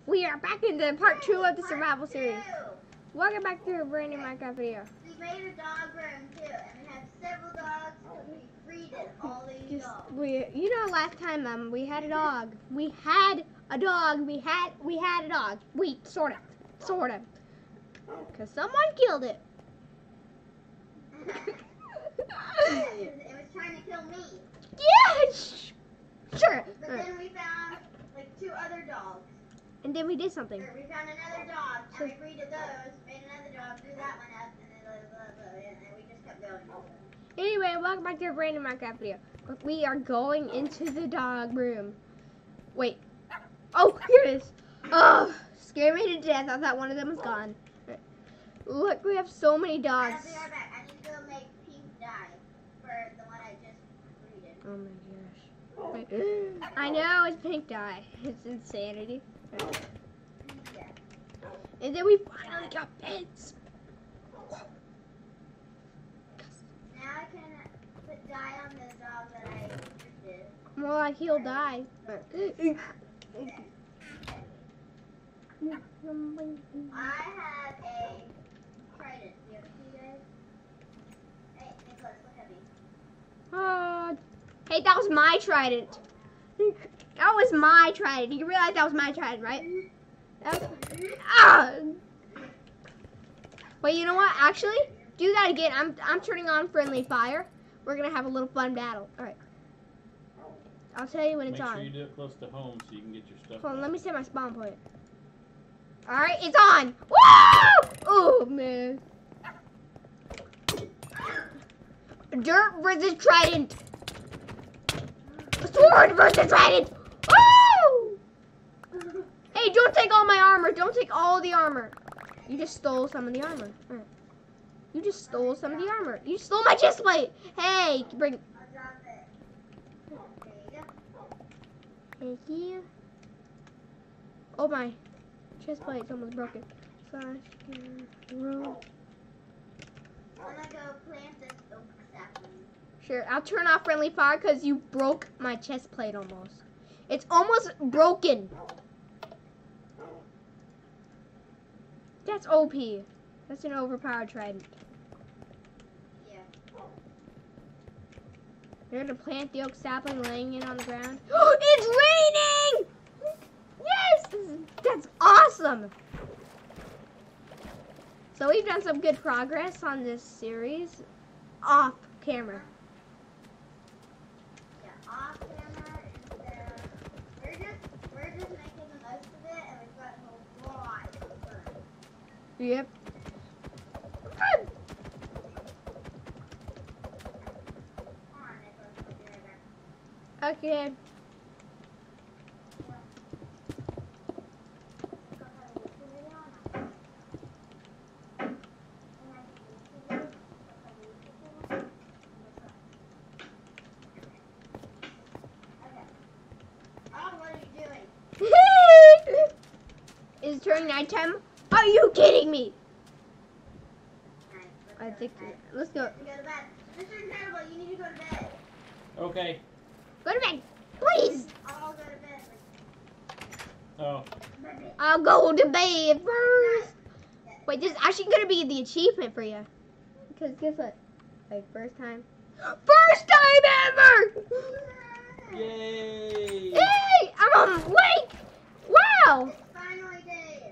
We are back into part 2 of the survival series. Welcome back to a brand new Minecraft video. We made a dog room too, and we have several dogs because we breeded all these dogs. You know, last time we had a dog. We had a dog. We had a dog. We sort of, because someone killed it. It was trying to kill me. Yes. Sure. But then we found like 2 other dogs. And then we did something. We found another dog, and we breeded those, made another dog, blew that one up, and then and we just kept going. Anyway, welcome back to a brand new Minecraft video. We are going into the dog room. Wait. Oh, here it is. Oh, scared me to death. I thought one of them was gone. Look, we have so many dogs. I'll be right back. I need to go make Pink dye for the one I just breeded. Oh my gosh. Wait. I know, it's pink dye. It's insanity. Yeah. And then we finally got beds. Now I can put dye on the dog that I breeded. More like he'll die. I have a trident. Do you ever see guys? Hey, Nicholas, look at me. Hey, that was my trident. That was my trident. You realize that was my trident, right? Wait, you know what? Actually, do that again. I'm turning on friendly fire. We're gonna have a little fun battle. All right. I'll tell you when it's on. Make sure you do it close to home so you can get your stuff. Hold on, let me set my spawn point. All right, it's on. Woo! Oh man. Dirt versus trident. Sword versus trident. Woo! Hey, don't take all my armor. Don't take all the armor. You just stole some of the armor. Right. You just stole some of the armor. You stole my chest plate. Hey, bring. I'll drop it. There you go. Thank you. Oh my, chest plate's almost broken. Slash roll. I'm gonna go plant this oak sapling. Sure, I'll turn off friendly fire because you broke my chest plate almost. It's almost broken. That's OP. That's an overpowered trident. Yeah. You're gonna plant the oak sapling, laying it on the ground. It's raining! Yes! That's awesome! So we've done some good progress on this series off camera. Yeah, off camera we're just making the most of it, and we've gotten a lot of fun. Yep. Come on, Nicholas, we'll be right back. Okay. Is it turning nighttime? Are you kidding me? I think. Let's go. Go to bed. Mr. Incredible, you need to go to bed. Okay. Go to bed, please. I'll go to bed. Oh. I'll go to bed first. Wait, this is actually gonna be the achievement for you. Because guess what? Like first time. First time ever! Yay! Hey! I'm awake! Wow! It's finally day.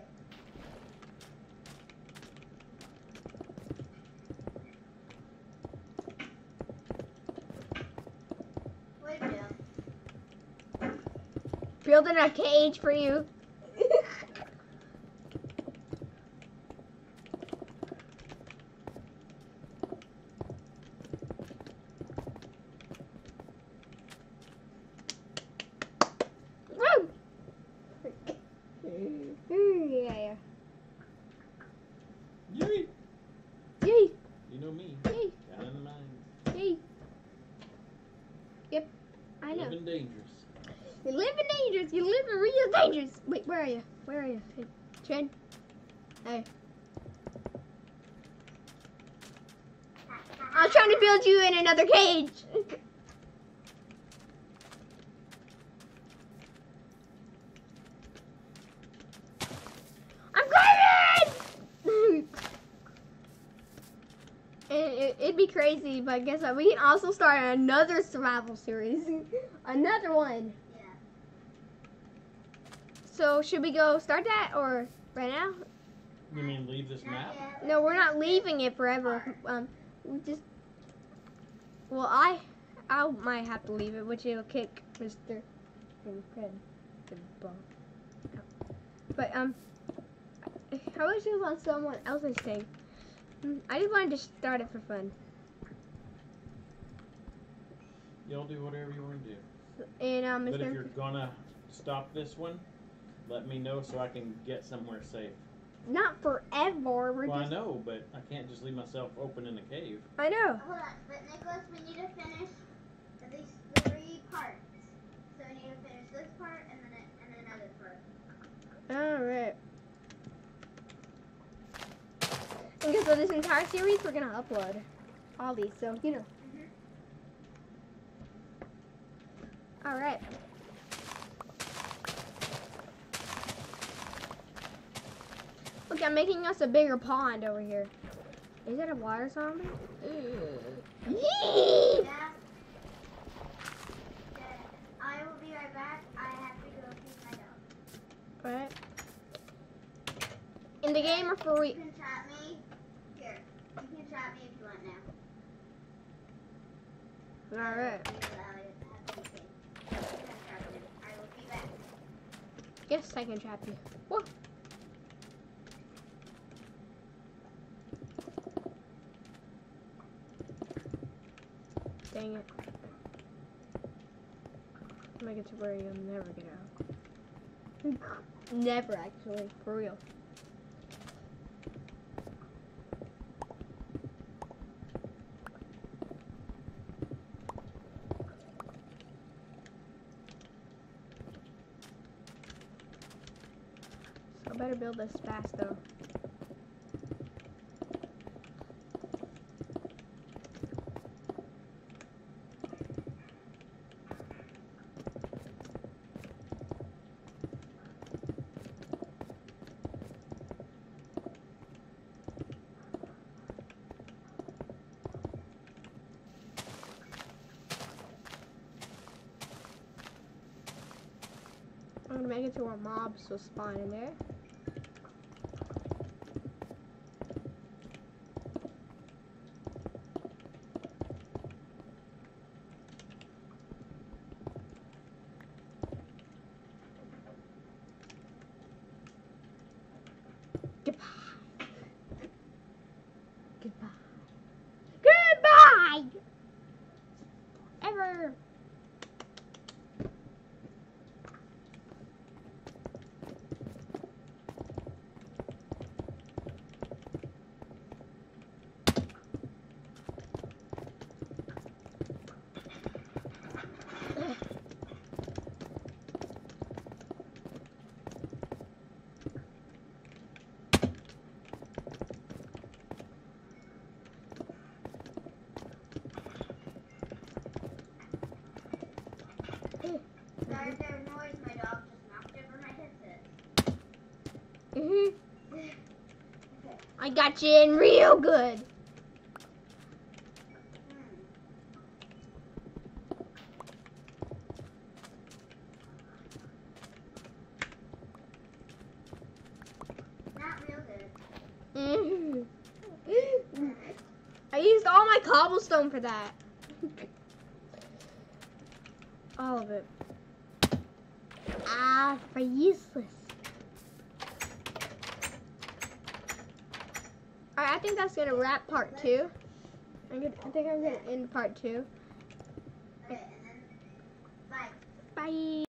What are you doing? Building a cage for you. Woo! Yeah. Yay! Yay! You know me. Yay! Down in the mines. Yay! Yep, I know. Living dangerous. You live in dangerous. You live in real dangerous. Wait, where are you? Where are you? Hey, Chen. Hey. I was trying to build you in another cage. could be crazy, but guess what? We can also start another survival series. Another one. Yeah. So should we go start that or right now? You mean leave this Not map? yet. No, we're not leaving it forever. We just. Well, I might have to leave it, which it'll kick Mr. Fred the ball. But I wish it was on someone else's thing. I just wanted to start it for fun. You'll do whatever you want to do. And But if Mr. you're gonna stop this one, let me know so I can get somewhere safe. Not forever. We're Well, I just. know, but I can't just leave myself open in the cave. I know. Hold on, but Nicholas, we need to finish at least 3 parts. So we need to finish this part and then another part. All right. And guess what? This entire series we're gonna upload all these, so you know. All right. Look, I'm making us a bigger pond over here. Is that a water zombie? Yee! Yeah. I will be right back. I have to go feed my dog. Alright. In the game or for You can trap me. Here. You can trap me if you want now. Alright. I will be back. Yes, I can trap you. Whoa. Dang it. Make it to where you'll never get out. Never, actually. For real. So I better build this fast, though. I'm gonna make it to where mobs will spawn in there. Goodbye. Goodbye. Goodbye! Ever. Sorry if there's noise. My dog just knocked over my headset. I got you in real good. Not real good. I used all my cobblestone for that. All of it. Ah, for useless. Alright, I think that's gonna wrap part 2. I think I'm gonna end part 2. Okay, and then bye. Bye.